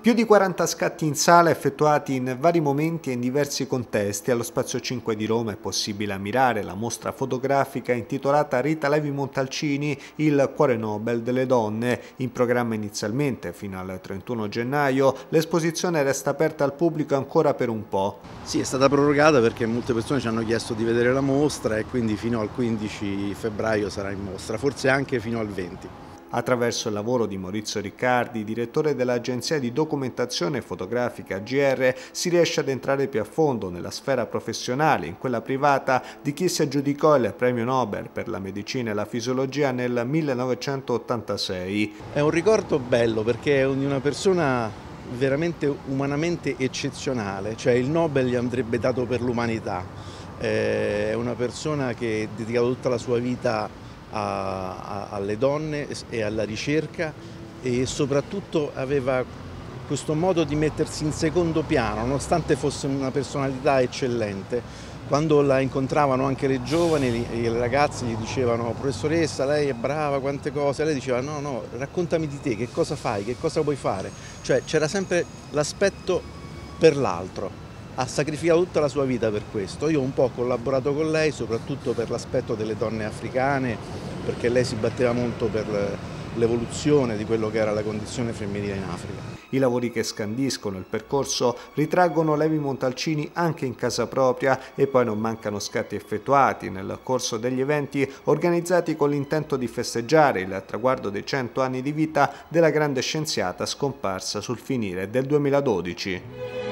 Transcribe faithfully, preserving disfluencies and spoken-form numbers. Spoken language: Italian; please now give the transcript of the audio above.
Più di quaranta scatti in sala effettuati in vari momenti e in diversi contesti. Allo Spazio cinque di Roma è possibile ammirare la mostra fotografica intitolata Rita Levi-Montalcini, il cuore Nobel delle donne. In programma inizialmente fino al trentuno gennaio, l'esposizione resta aperta al pubblico ancora per un po'. Sì, è stata prorogata perché molte persone ci hanno chiesto di vedere la mostra e quindi fino al quindici febbraio sarà in mostra, forse anche fino al venti. Attraverso il lavoro di Maurizio Riccardi, direttore dell'agenzia di documentazione fotografica G R, si riesce ad entrare più a fondo nella sfera professionale, in quella privata, di chi si aggiudicò il premio Nobel per la medicina e la fisiologia nel millenovecentottantasei. È un ricordo bello perché è di una persona veramente umanamente eccezionale, cioè il Nobel gli andrebbe dato per l'umanità. È una persona che ha dedicato tutta la sua vita A, a, alle donne e alla ricerca e soprattutto aveva questo modo di mettersi in secondo piano, nonostante fosse una personalità eccellente. Quando la incontravano anche le giovani, le ragazze gli dicevano: professoressa, lei è brava, quante cose, e lei diceva: no, no, raccontami di te, che cosa fai, che cosa vuoi fare. Cioè c'era sempre l'aspetto per l'altro. Ha sacrificato tutta la sua vita per questo. Io un po' ho collaborato con lei, soprattutto per l'aspetto delle donne africane, perché lei si batteva molto per l'evoluzione di quello che era la condizione femminile in Africa. I lavori che scandiscono il percorso ritraggono Levi-Montalcini anche in casa propria e poi non mancano scatti effettuati nel corso degli eventi organizzati con l'intento di festeggiare il traguardo dei cento anni di vita della grande scienziata scomparsa sul finire del duemiladodici.